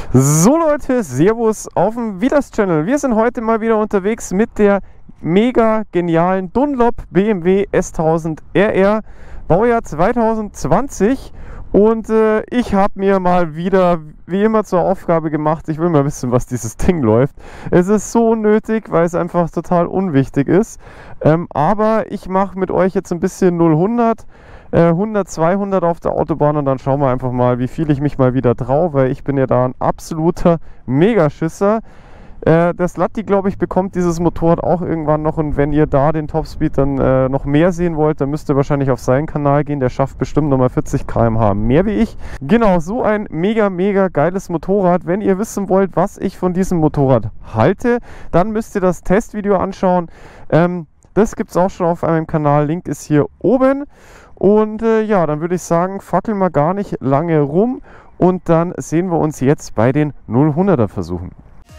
So Leute, Servus auf dem Vidas Channel. Wir sind heute mal wieder unterwegs mit der mega genialen Dunlop BMW S1000 RR, Baujahr 2020. Und ich habe mir mal wieder, wie immer, zur Aufgabe gemacht, ich will mal wissen, was dieses Ding läuft. Es ist so unnötig, weil es einfach total unwichtig ist. Aber ich mache mit euch jetzt ein bisschen 0-100. 100, 200 auf der Autobahn und dann schauen wir einfach mal, wie viel ich mich mal wieder traue, weil ich bin ja da ein absoluter Megaschisser. Der Slutty, glaube ich, bekommt dieses Motorrad auch irgendwann noch, und wenn ihr da den Topspeed dann noch mehr sehen wollt, dann müsst ihr wahrscheinlich auf seinen Kanal gehen. Der schafft bestimmt nochmal 40 km/h mehr wie ich. Genau, so ein mega geiles Motorrad. Wenn ihr wissen wollt, was ich von diesem Motorrad halte, dann müsst ihr das Testvideo anschauen. Das gibt es auch schon auf meinem Kanal, Link ist hier oben. Und ja, dann würde ich sagen, fackeln wir gar nicht lange rum und dann sehen wir uns jetzt bei den 0-100er Versuchen.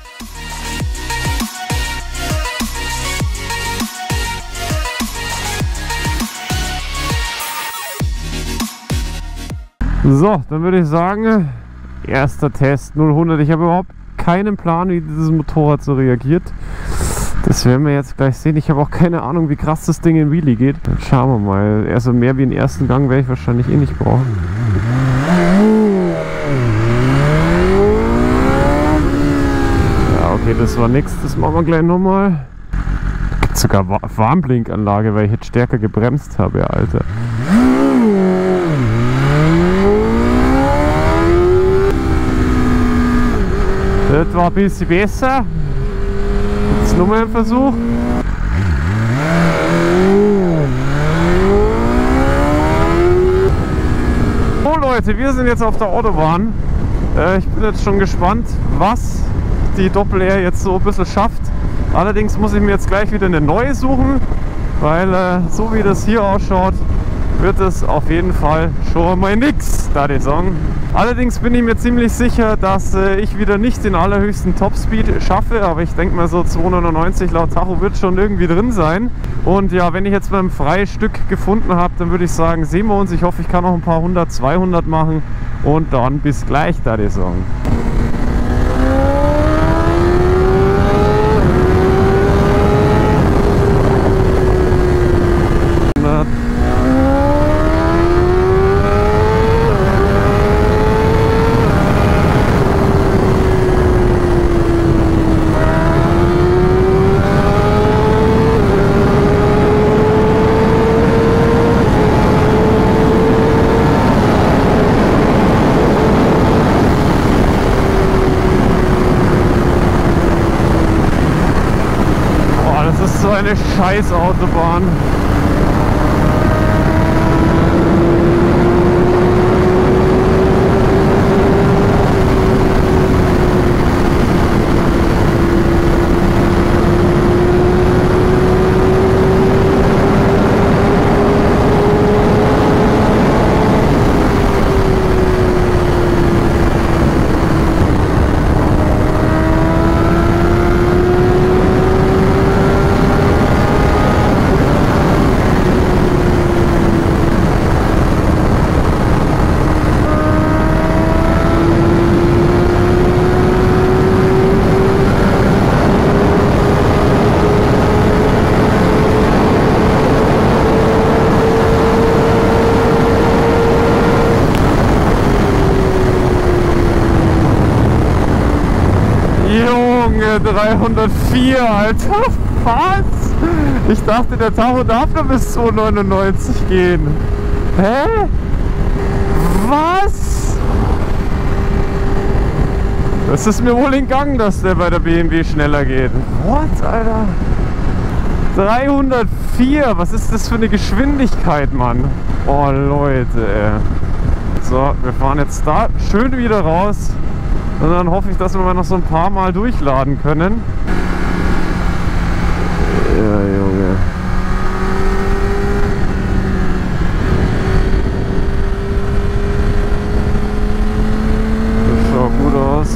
So, dann würde ich sagen, erster Test 0-100. Ich habe überhaupt keinen Plan, wie dieses Motorrad so reagiert. Das werden wir jetzt gleich sehen. Ich habe auch keine Ahnung, wie krass das Ding in Wheelie geht. Dann schauen wir mal. Also mehr wie den ersten Gang werde ich wahrscheinlich eh nicht brauchen. Ja, okay, das war nix. Das machen wir gleich nochmal. Da gibt sogar Warnblinkanlage, weil ich jetzt stärker gebremst habe, Alter. Das war ein bisschen besser. Jetzt nochmal ein Versuch. So Leute, wir sind jetzt auf der Autobahn. Ich bin jetzt schon gespannt, was die Doppel-R jetzt so ein bisschen schafft. Allerdings muss ich mir jetzt gleich wieder eine neue suchen, weil so wie das hier ausschaut, wird es auf jeden Fall schon mal nix, da die sagen. Allerdings bin ich mir ziemlich sicher, dass ich wieder nicht den allerhöchsten Topspeed schaffe, aber ich denke mal so 299 laut Tacho wird schon irgendwie drin sein. Und ja, wenn ich jetzt beim Freistück gefunden habe, dann würde ich sagen, sehen wir uns. Ich hoffe, ich kann noch ein paar 100, 200 machen und dann bis gleich, da die sagen. So eine scheiß Autobahn. Junge, 304, Alter, was? Ich dachte, der Tacho darf nur bis 299 gehen. Hä? Was? Das ist mir wohl entgangen, dass der bei der BMW schneller geht. What, Alter? 304, was ist das für eine Geschwindigkeit, Mann? Oh, Leute, ey. So, wir fahren jetzt da schön wieder raus. Und dann hoffe ich, dass wir noch so ein paar Mal durchladen können. Ja, Junge. Das schaut gut aus.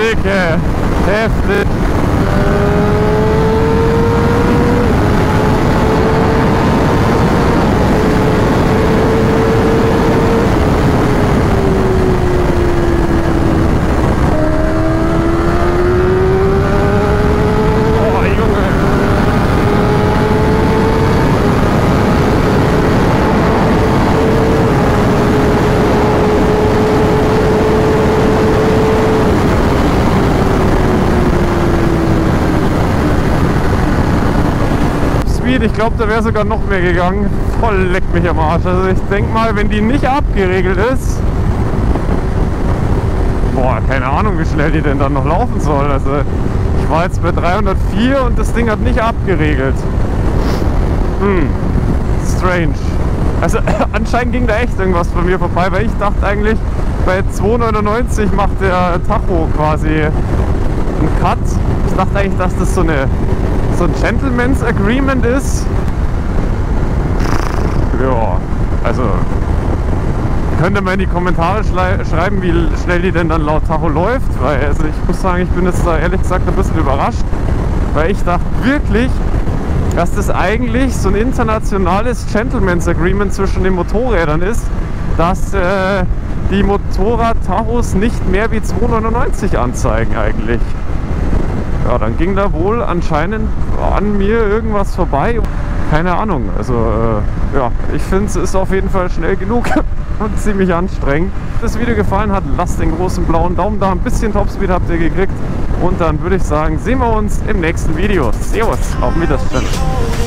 Silke, heftig. Ich glaube, da wäre sogar noch mehr gegangen. Voll leckt mich am Arsch. Also ich denke mal, wenn die nicht abgeregelt ist, boah, keine Ahnung, wie schnell die denn dann noch laufen soll. Also ich war jetzt bei 304 und das Ding hat nicht abgeregelt. Strange. Also anscheinend ging da echt irgendwas bei mir vorbei, weil ich dachte eigentlich, bei 2,99 macht der Tacho quasi einen Cut. Ich dachte eigentlich, dass das so ein Gentleman's Agreement ist. Ja, also könnt ihr mal in die Kommentare schreiben, wie schnell die denn dann laut Tacho läuft, weil also ich muss sagen, ich bin jetzt da ehrlich gesagt ein bisschen überrascht, weil ich dachte wirklich, dass das eigentlich so ein internationales Gentleman's Agreement zwischen den Motorrädern ist, dass die Motorrad-Tachos nicht mehr wie 2,99 anzeigen eigentlich. Ja, dann ging da wohl anscheinend an mir irgendwas vorbei. Keine Ahnung. Also ja, ich finde es ist auf jeden Fall schnell genug und ziemlich anstrengend. Wenn das Video gefallen hat, lasst den großen blauen Daumen da. Ein bisschen Topspeed habt ihr gekriegt. Und dann würde ich sagen, sehen wir uns im nächsten Video. Servus, auf Wiedersehen.